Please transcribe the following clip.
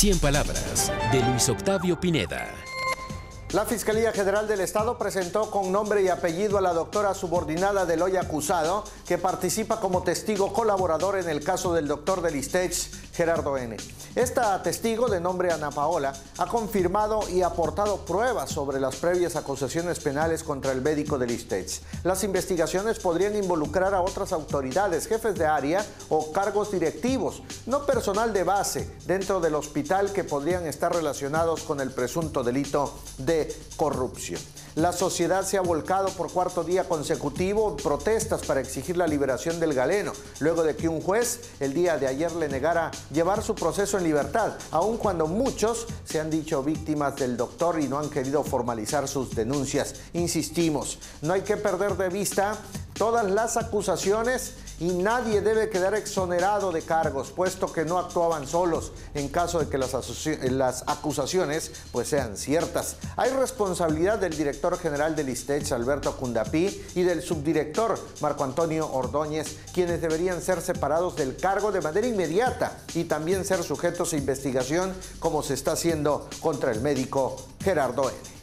100 palabras de Luis Octavio Pineda. La Fiscalía General del Estado presentó con nombre y apellido a la doctora subordinada del hoy acusado, que participa como testigo colaborador en el caso del doctor del ISSSTE, Gerardo N. Esta testigo, de nombre Ana Paola, ha confirmado y aportado pruebas sobre las previas acusaciones penales contra el médico del ISSSTE. Las investigaciones podrían involucrar a otras autoridades, jefes de área o cargos directivos, no personal de base dentro del hospital, que podrían estar relacionados con el presunto delito de corrupción. La sociedad se ha volcado por cuarto día consecutivo en protestas para exigir la liberación del galeno, luego de que un juez el día de ayer le negara llevar su proceso en libertad, aun cuando muchos se han dicho víctimas del doctor y no han querido formalizar sus denuncias. Insistimos, no hay que perder de vista todas las acusaciones y nadie debe quedar exonerado de cargos, puesto que no actuaban solos en caso de que las acusaciones pues sean ciertas. Hay responsabilidad del director general del ISSSTE, Alberto Cundapí, y del subdirector Marco Antonio Ordóñez, quienes deberían ser separados del cargo de manera inmediata y también ser sujetos a investigación, como se está haciendo contra el médico Gerardo N.